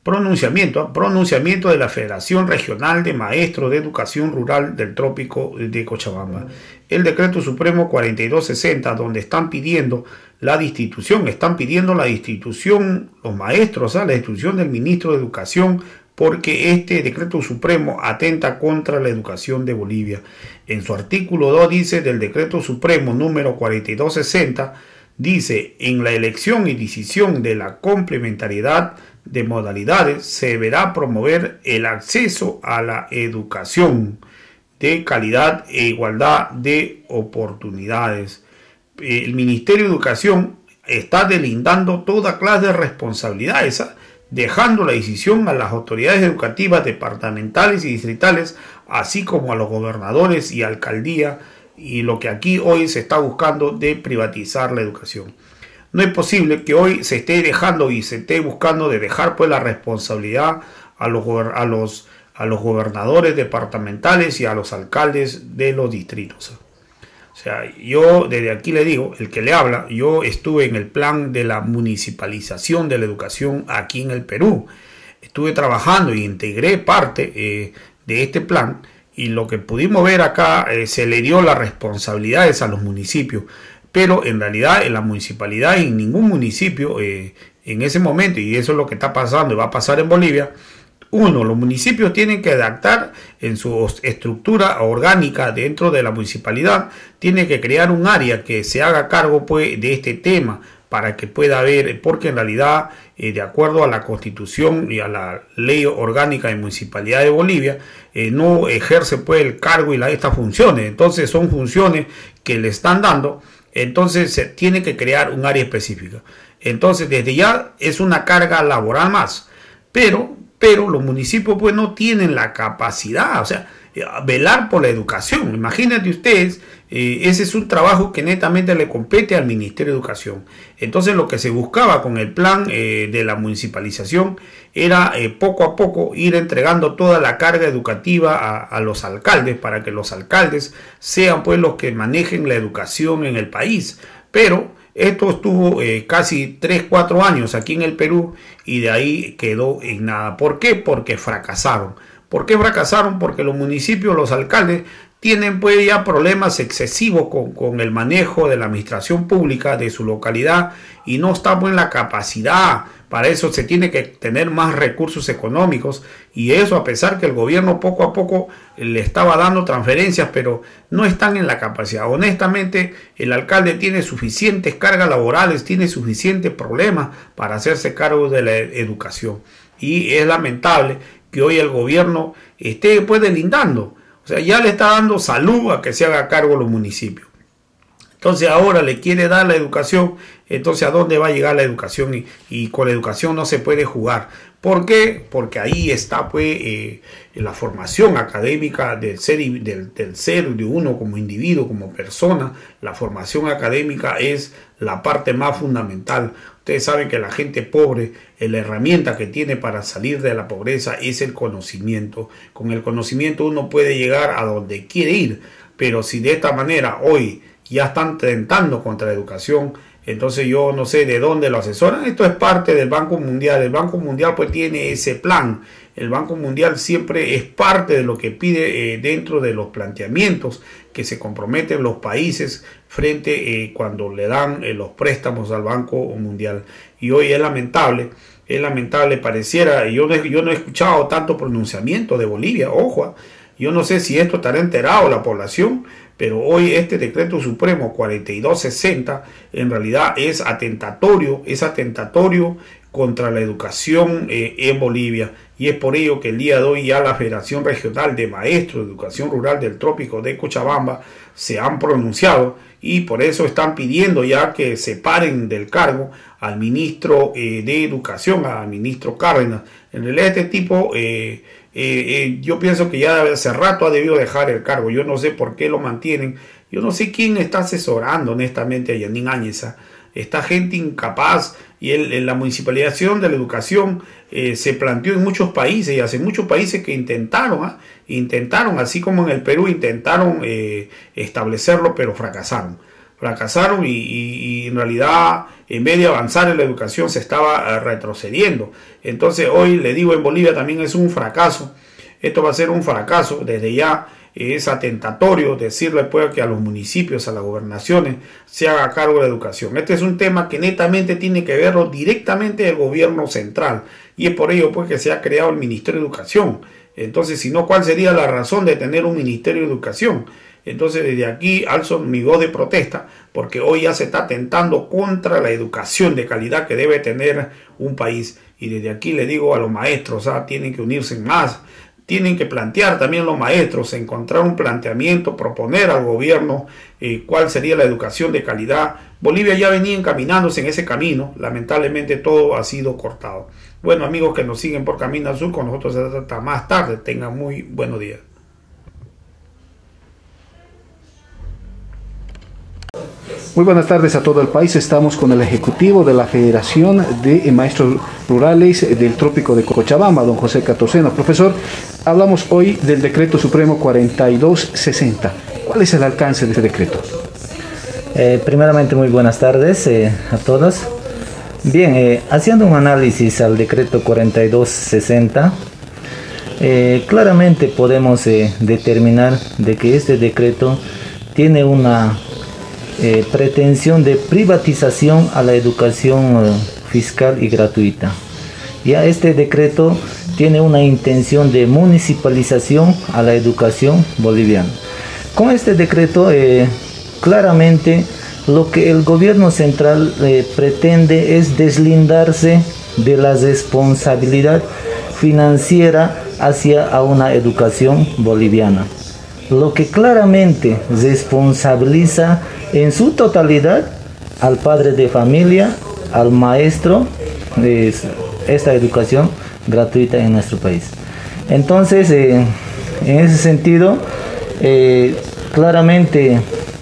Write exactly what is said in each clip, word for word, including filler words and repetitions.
Pronunciamiento, pronunciamiento de la Federación Regional de Maestros de Educación Rural del Trópico de Cochabamba. El decreto supremo cuarenta y dos sesenta, donde están pidiendo la destitución, están pidiendo la destitución, los maestros, ¿eh? la destitución del ministro de Educación, porque este decreto supremo atenta contra la educación de Bolivia. En su artículo dos dice del decreto supremo número cuarenta y dos sesenta, dice: en la elección y decisión de la complementariedad de modalidades se deberá promover el acceso a la educación de calidad e igualdad de oportunidades. El Ministerio de Educación está delindando toda clase de responsabilidades, ¿eh? dejando la decisión a las autoridades educativas departamentales y distritales, así como a los gobernadores y alcaldía, y lo que aquí hoy se está buscando de privatizar la educación. No es posible que hoy se esté dejando y se esté buscando de dejar pues la responsabilidad a los, a los, a los gobernadores departamentales y a los alcaldes de los distritos. O sea, yo desde aquí le digo, el que le habla, yo estuve en el plan de la municipalización de la educación aquí en el Perú. Estuve trabajando y integré parte eh, de este plan, y lo que pudimos ver acá, eh, se le dio las responsabilidades a los municipios. Pero en realidad en la municipalidad, en ningún municipio eh, en ese momento, y eso es lo que está pasando y va a pasar en Bolivia, uno, los municipios tienen que adaptar en su estructura orgánica dentro de la municipalidad, tiene que crear un área que se haga cargo pues de este tema, para que pueda haber, porque en realidad eh, de acuerdo a la Constitución y a la Ley Orgánica de Municipalidad de Bolivia, eh, no ejerce pues el cargo y la, estas funciones. Entonces son funciones que le están dando. Entonces se tiene que crear un área específica. Entonces desde ya es una carga laboral más. Pero, pero los municipios pues no tienen la capacidad, o sea, velar por la educación. Imagínate ustedes, eh, ese es un trabajo que netamente le compete al Ministerio de Educación. Entonces lo que se buscaba con el plan eh, de la municipalización era eh, poco a poco ir entregando toda la carga educativa a, a los alcaldes, para que los alcaldes sean pues los que manejen la educación en el país. Pero esto estuvo eh, casi tres, cuatro años aquí en el Perú, y de ahí quedó en nada. ¿Por qué? Porque fracasaron. ¿Por qué fracasaron? Porque los municipios, los alcaldes, tienen pues ya problemas excesivos con, con el manejo de la administración pública de su localidad, y no está pues en la capacidad. Para eso se tiene que tener más recursos económicos, y eso a pesar que el gobierno poco a poco le estaba dando transferencias, pero no están en la capacidad. Honestamente, el alcalde tiene suficientes cargas laborales, tiene suficientes problemas para hacerse cargo de la educación, y es lamentable que hoy el gobierno esté pues delindando. O sea, ya le está dando salud a que se haga cargo los municipios. Entonces ahora le quiere dar la educación. Entonces, ¿a dónde va a llegar la educación? Y, y con la educación no se puede jugar. ¿Por qué? Porque ahí está pues eh, la formación académica del ser, del, del ser de uno como individuo, como persona. La formación académica es la parte más fundamental. Ustedes saben que la gente pobre, eh, la herramienta que tiene para salir de la pobreza es el conocimiento. Con el conocimiento uno puede llegar a donde quiere ir. Pero si de esta manera hoy ya están tentando contra la educación, entonces yo no sé de dónde lo asesoran. Esto es parte del Banco Mundial. El Banco Mundial pues tiene ese plan. El Banco Mundial siempre es parte de lo que pide eh, dentro de los planteamientos que se comprometen los países frente eh, cuando le dan eh, los préstamos al Banco Mundial. Y hoy es lamentable, es lamentable, pareciera, yo no, yo no he escuchado tanto pronunciamiento de Bolivia, ojo, yo no sé si esto estará enterado la población, pero hoy este decreto supremo cuarenta y dos sesenta en realidad es atentatorio, es atentatorio contra la educación eh, en Bolivia, y es por ello que el día de hoy ya la Federación Regional de Maestros de Educación Rural del Trópico de Cochabamba se han pronunciado, y por eso están pidiendo ya que separen del cargo al ministro eh, de Educación, al ministro Cárdenas. En realidad este tipo eh, Eh, eh, yo pienso que ya hace rato ha debido dejar el cargo. Yo no sé por qué lo mantienen. Yo no sé quién está asesorando honestamente a Yanín Áñez. Esta gente incapaz. Y el, en la municipalización de la educación eh, se planteó en muchos países, y hace muchos países que intentaron, ¿eh? intentaron, así como en el Perú intentaron eh, establecerlo, pero fracasaron. fracasaron y, y, y en realidad en vez de avanzar en la educación se estaba retrocediendo. Entonces hoy le digo, en Bolivia también es un fracaso. Esto va a ser un fracaso desde ya. Es atentatorio decirle pues que a los municipios, a las gobernaciones, se haga cargo de la educación. Este es un tema que netamente tiene que verlo directamente el gobierno central, y es por ello pues que se ha creado el Ministerio de Educación. Entonces, si no, ¿cuál sería la razón de tener un Ministerio de Educación? Entonces, desde aquí alzo mi voz de protesta, porque hoy ya se está atentando contra la educación de calidad que debe tener un país. Y desde aquí le digo a los maestros, ¿ah? tienen que unirse más. Tienen que plantear también los maestros, encontrar un planteamiento, proponer al gobierno eh, cuál sería la educación de calidad. Bolivia ya venía encaminándose en ese camino, lamentablemente todo ha sido cortado. Bueno, amigos que nos siguen por Camino al Sur, con nosotros hasta más tarde. Tengan muy buenos días. Muy buenas tardes a todo el país. Estamos con el ejecutivo de la Federación de Maestros Rurales del Trópico de Cochabamba, don José Catorceno. Profesor, hablamos hoy del Decreto Supremo cuarenta y dos sesenta. ¿Cuál es el alcance de este decreto? Eh, primeramente, muy buenas tardes eh, a todos. Bien, eh, haciendo un análisis al Decreto cuarenta y dos sesenta, eh, claramente podemos eh, determinar de que este decreto tiene una Eh, pretensión de privatización a la educación eh, fiscal y gratuita. Ya este decreto tiene una intención de municipalización a la educación boliviana. Con este decreto eh, claramente lo que el gobierno central eh, pretende es deslindarse de la responsabilidad financiera hacia a una educación boliviana, lo que claramente responsabiliza en su totalidad al padre de familia, al maestro, de esta educación gratuita en nuestro país. Entonces, eh, en ese sentido, eh, claramente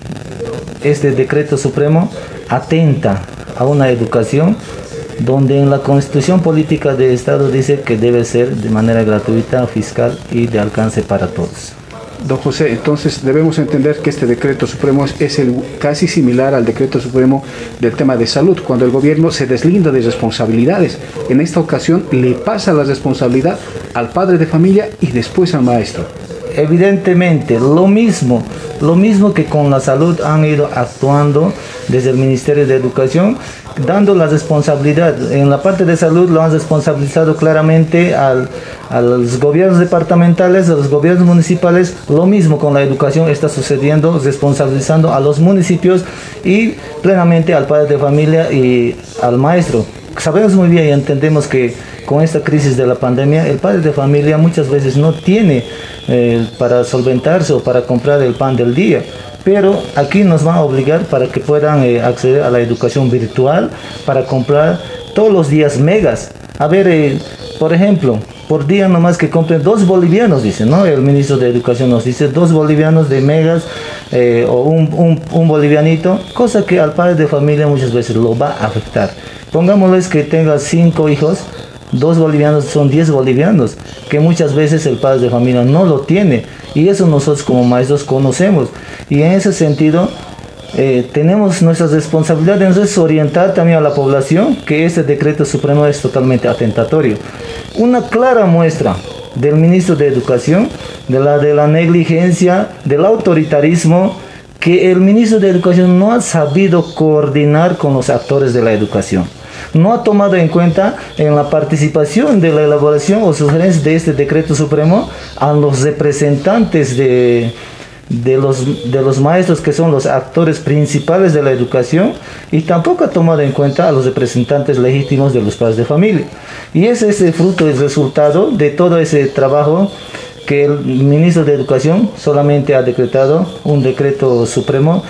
este decreto supremo atenta a una educación donde en la Constitución Política del Estado dice que debe ser de manera gratuita, fiscal y de alcance para todos. Don José, entonces debemos entender que este decreto supremo es el, casi similar al decreto supremo del tema de salud, cuando el gobierno se deslinda de responsabilidades. En esta ocasión le pasa la responsabilidad al padre de familia y después al maestro. Evidentemente, lo mismo, lo mismo que con la salud han ido actuando desde el Ministerio de Educación, dando la responsabilidad. En la parte de salud lo han responsabilizado claramente al, a los gobiernos departamentales, a los gobiernos municipales. Lo mismo con la educación está sucediendo, responsabilizando a los municipios y plenamente al padre de familia y al maestro. Sabemos muy bien y entendemos que con esta crisis de la pandemia, el padre de familia muchas veces no tiene eh, para solventarse o para comprar el pan del día. Pero aquí nos van a obligar para que puedan eh, acceder a la educación virtual, para comprar todos los días megas. A ver, eh, por ejemplo, por día nomás que compren dos bolivianos, dice, ¿no? El ministro de Educación nos dice dos bolivianos de megas eh, o un, un, un bolivianito, cosa que al padre de familia muchas veces lo va a afectar. Pongámosles que tenga cinco hijos, dos bolivianos son diez bolivianos, que muchas veces el padre de familia no lo tiene. Y eso nosotros como maestros conocemos. Y en ese sentido, eh, tenemos nuestra responsabilidad de entonces orientar también a la población que este decreto supremo es totalmente atentatorio. Una clara muestra del ministro de Educación, de la, de la negligencia, del autoritarismo, que el ministro de Educación no ha sabido coordinar con los actores de la educación. No ha tomado en cuenta en la participación de la elaboración o sugerencias de este decreto supremo a los representantes de, de, los, de los maestros, que son los actores principales de la educación, y tampoco ha tomado en cuenta a los representantes legítimos de los padres de familia. Y ese es el fruto, el resultado de todo ese trabajo, que el ministro de Educación solamente ha decretado un decreto supremo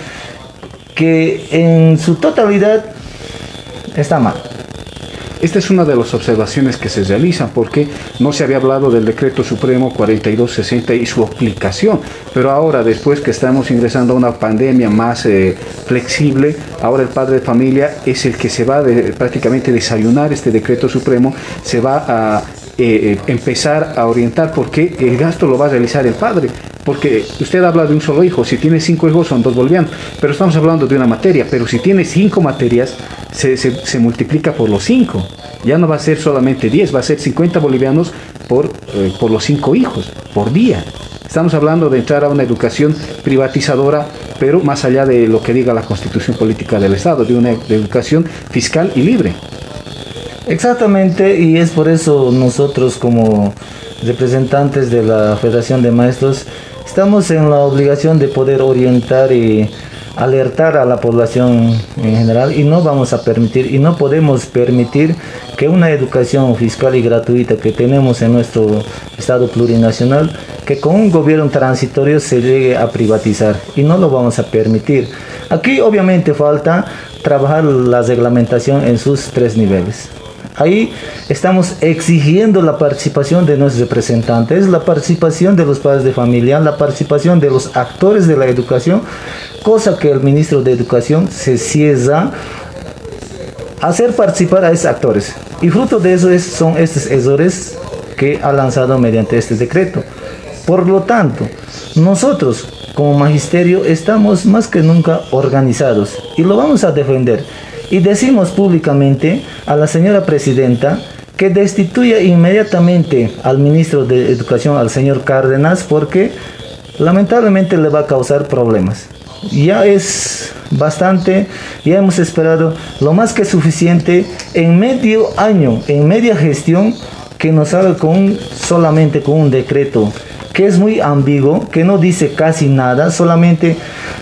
que en su totalidad está mal. Esta es una de las observaciones que se realizan, porque no se había hablado del decreto supremo cuarenta y dos sesenta y su aplicación, pero ahora, después que estamos ingresando a una pandemia más eh, flexible, ahora el padre de familia es el que se va de, prácticamente desayunar este decreto supremo, se va a eh, empezar a orientar, porque el gasto lo va a realizar el padre, porque usted habla de un solo hijo, si tiene cinco hijos son dos bolivianos, pero estamos hablando de una materia, pero si tiene cinco materias, se, se, se multiplica por los cinco, ya no va a ser solamente diez, va a ser cincuenta bolivianos por, eh, por los cinco hijos, por día. Estamos hablando de entrar a una educación privatizadora, pero más allá de lo que diga la Constitución Política del Estado, de una de educación fiscal y libre. Exactamente, y es por eso nosotros como representantes de la Federación de Maestros estamos en la obligación de poder orientar y alertar a la población en general, y no vamos a permitir y no podemos permitir que una educación fiscal y gratuita que tenemos en nuestro Estado plurinacional, que con un gobierno transitorio se llegue a privatizar, y no lo vamos a permitir. Aquí obviamente falta trabajar la reglamentación en sus tres niveles. Ahí estamos exigiendo la participación de nuestros representantes, la participación de los padres de familia, la participación de los actores de la educación, cosa que el ministro de Educación se cierra a hacer participar a esos actores. Y fruto de eso es, son estos errores que ha lanzado mediante este decreto. Por lo tanto, nosotros como magisterio estamos más que nunca organizados y lo vamos a defender. Y decimos públicamente a la señora presidenta que destituya inmediatamente al ministro de Educación, al señor Cárdenas, porque lamentablemente le va a causar problemas. Ya es bastante, ya hemos esperado lo más que suficiente en medio año, en media gestión, que nos haga con, solamente con un decreto que es muy ambiguo, que no dice casi nada, solamente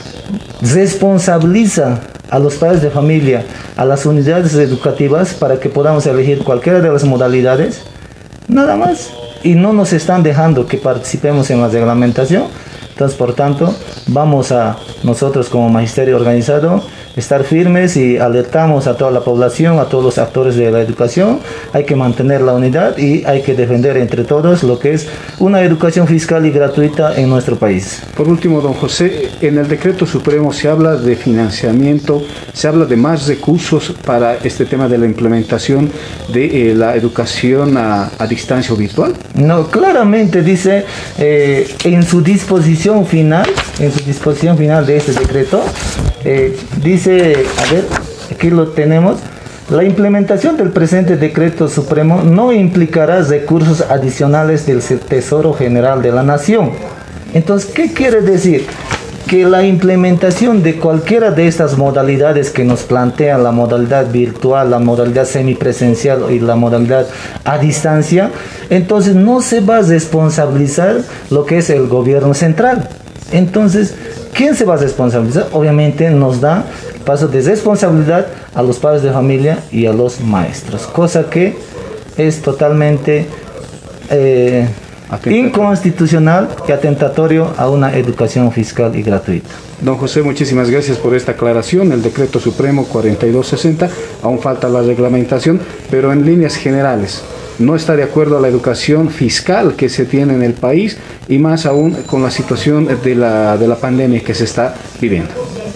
responsabiliza a los padres de familia, a las unidades educativas para que podamos elegir cualquiera de las modalidades, nada más, y no nos están dejando que participemos en la reglamentación. Entonces, por tanto, vamos a nosotros como magisterio organizado estar firmes y alertamos a toda la población, a todos los actores de la educación. Hay que mantener la unidad y hay que defender entre todos lo que es una educación fiscal y gratuita en nuestro país. Por último, don José, en el decreto supremo se habla de financiamiento, se habla de más recursos para este tema de la implementación de eh, la educación a, a distancia o virtual. No, claramente dice eh, en su disposición final, en su disposición final de este decreto, eh, dice, a ver, aquí lo tenemos: la implementación del presente decreto supremo no implicará recursos adicionales del Tesoro General de la Nación. Entonces, ¿qué quiere decir? Que la implementación de cualquiera de estas modalidades que nos plantea, la modalidad virtual, la modalidad semipresencial y la modalidad a distancia, entonces no se va a responsabilizar lo que es el gobierno central. Entonces, ¿quién se va a responsabilizar? Obviamente nos da paso de responsabilidad a los padres de familia y a los maestros, cosa que es totalmente eh, inconstitucional y atentatorio a una educación fiscal y gratuita. Don José, muchísimas gracias por esta aclaración. El decreto supremo cuarenta y dos sesenta, aún falta la reglamentación, pero en líneas generales no está de acuerdo a la educación fiscal que se tiene en el país, y más aún con la situación de la, de la pandemia que se está viviendo.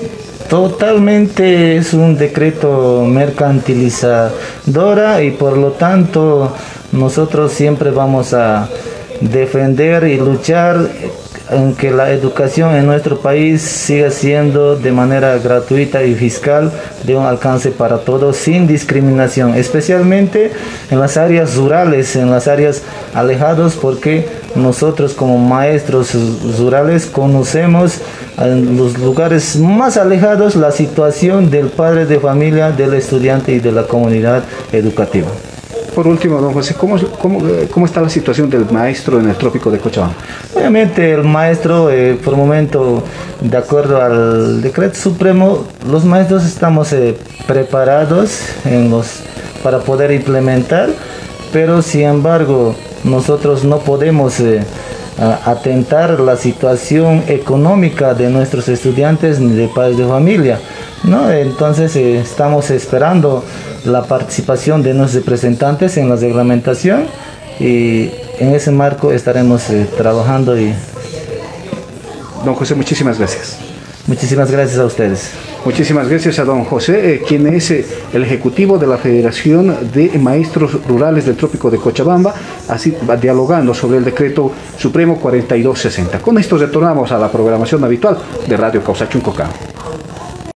Totalmente es un decreto mercantilizadora, y por lo tanto nosotros siempre vamos a defender y luchar en que la educación en nuestro país siga siendo de manera gratuita y fiscal, de un alcance para todos, sin discriminación, especialmente en las áreas rurales, en las áreas alejadas, porque nosotros como maestros rurales conocemos en los lugares más alejados la situación del padre de familia, del estudiante y de la comunidad educativa. Por último, don José, ¿cómo, cómo, cómo está la situación del maestro en el trópico de Cochabamba? Obviamente el maestro, eh, por el momento, de acuerdo al decreto supremo, los maestros estamos eh, preparados en los, para poder implementar, pero sin embargo nosotros no podemos eh, atentar la situación económica de nuestros estudiantes ni de padres de familia, ¿no? Entonces eh, estamos esperando la participación de nuestros representantes en la reglamentación, y en ese marco estaremos eh, trabajando. Y don José, muchísimas gracias. Muchísimas gracias a ustedes. Muchísimas gracias a don José, eh, quien es eh, el ejecutivo de la Federación de Maestros Rurales del Trópico de Cochabamba, así va dialogando sobre el decreto supremo cuarenta y dos sesenta. Con esto retornamos a la programación habitual de Radio Causachuncoca.